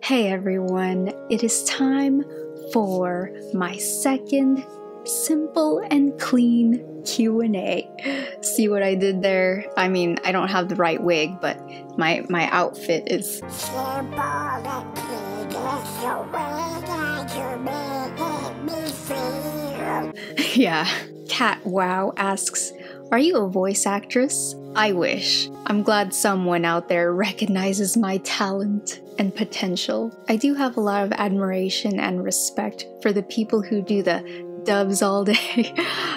Hey everyone, it is time for my second simple and clean Q&A. See what I did there? I mean, I don't have the right wig, but my outfit is simple and clean. Yeah. Cat Wow asks, are you a voice actress? I wish. I'm glad someone out there recognizes my talent and potential. I do have a lot of admiration and respect for the people who do the dubs all day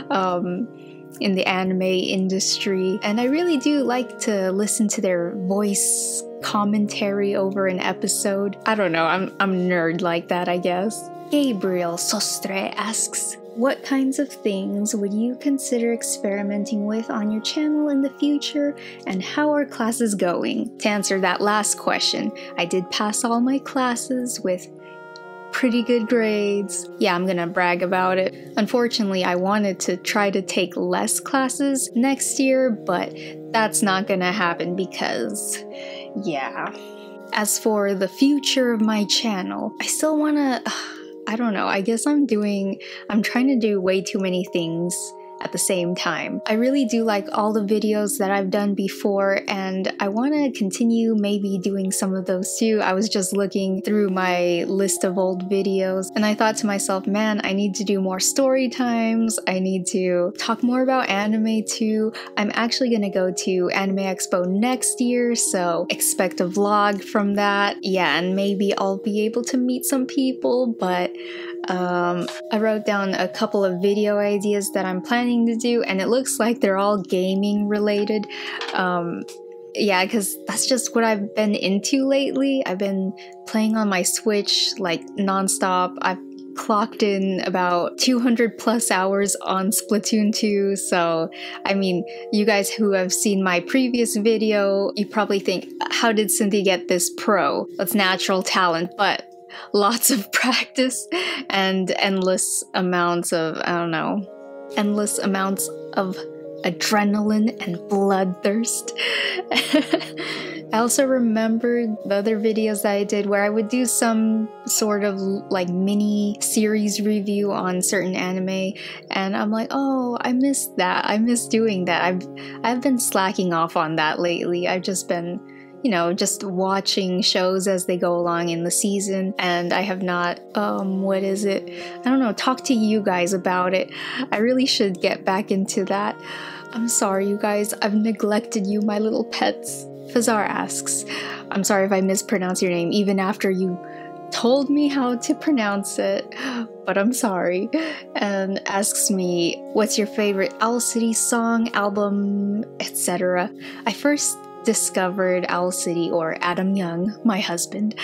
in the anime industry, and I really do like to listen to their voice commentary over an episode. I don't know, I'm a nerd like that, I guess. Gabriel Sostre asks, what kinds of things would you consider experimenting with on your channel in the future, and how are classes going? To answer that last question, I did pass all my classes with pretty good grades. Yeah, I'm gonna brag about it. Unfortunately, I wanted to try to take less classes next year, but that's not gonna happen because, yeah. As for the future of my channel, I still wanna... I don't know, I guess I'm trying to do way too many things at the same time. I really do like all the videos that I've done before, and I want to continue maybe doing some of those too. I was just looking through my list of old videos and I thought to myself, man, I need to do more story times. I need to talk more about anime too. I'm actually gonna go to Anime Expo next year, so expect a vlog from that. Yeah, and maybe I'll be able to meet some people, but I wrote down a couple of video ideas that I'm planning to do, and it looks like they're all gaming related. Yeah, because that's just what I've been into lately. I've been playing on my Switch like nonstop. I've clocked in about 200 plus hours on Splatoon 2, so I mean, you guys who have seen my previous video, you probably think, how did Cynthia get this pro? That's natural talent, but lots of practice and endless amounts of, I don't know, endless amounts of adrenaline and bloodthirst. I also remembered the other videos that I did where I would do some sort of like mini series review on certain anime, and I'm like, oh, I missed that. I miss doing that. I've been slacking off on that lately. I've just been, you know, just watching shows as they go along in the season, and I have not, what is it? I don't know, talk to you guys about it. I really should get back into that. I'm sorry, you guys, I've neglected you, my little pets. Fazar asks, I'm sorry if I mispronounce your name, even after you told me how to pronounce it, but I'm sorry, and asks me, what's your favorite Owl City song, album, etc. I first discovered Owl City, or Adam Young, my husband.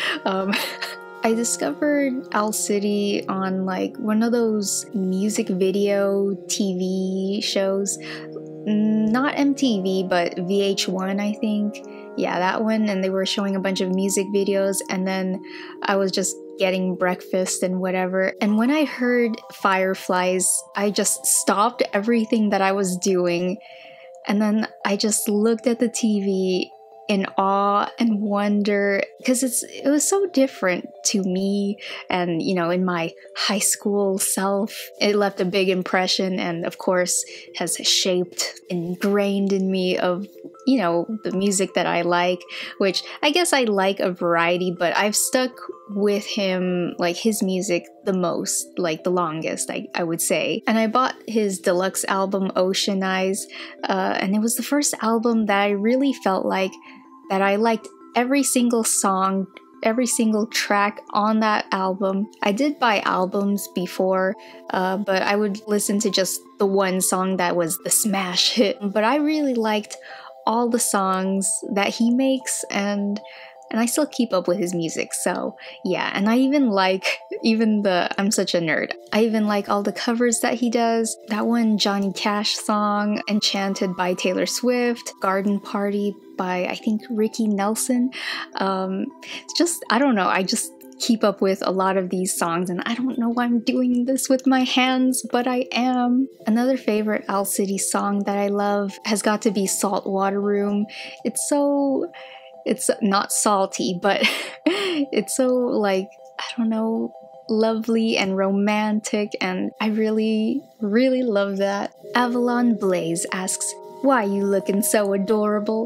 I discovered Owl City on like one of those music video TV shows, not MTV, but VH1, I think. Yeah, that one, and they were showing a bunch of music videos, and then I was just getting breakfast and whatever, and when I heard Fireflies, I just stopped everything that I was doing, and then I just looked at the TV in awe and wonder, because it was so different to me, and you know, in my high school self, it left a big impression, and of course has shaped, ingrained in me of, you know, the music that I like, which I guess I like a variety, but I've stuck with him, like his music the most, like the longest, I would say. And I bought his deluxe album Ocean Eyes, and it was the first album that I really felt like that I liked every single song, every single track on that album. I did buy albums before, but I would listen to just the one song that was the smash hit. But I really liked all the songs that he makes, and I still keep up with his music, so yeah. And I even like, I'm such a nerd, I even like all the covers that he does. That one Johnny Cash song, Enchanted by Taylor Swift, Garden Party by, I think, Ricky Nelson. It's just, I don't know, I just keep up with a lot of these songs, and I don't know why I'm doing this with my hands, but I am. Another favorite Owl City song that I love has got to be Saltwater Room. It's so It's not salty, but it's so like, I don't know, lovely and romantic, and I really, really love that. Avalon Blaze asks, why you looking so adorable?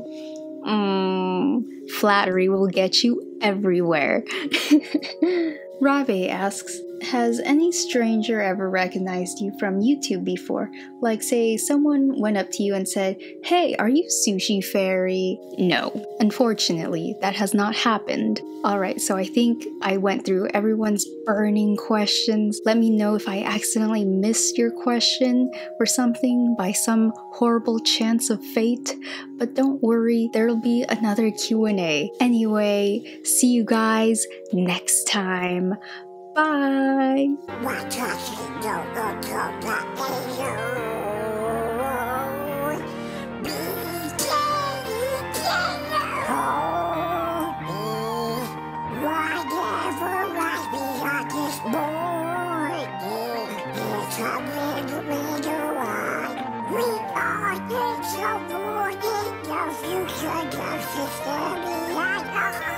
Flattery will get you everywhere. Rabe asks, has any stranger ever recognized you from YouTube before? Like, say, someone went up to you and said, hey, are you SushiFairy? No, unfortunately, that has not happened. Alright, so I think I went through everyone's burning questions. Let me know if I accidentally missed your question or something by some horrible chance of fate. But don't worry, there'll be another Q&A. Anyway, see you guys next time. Bye! You should have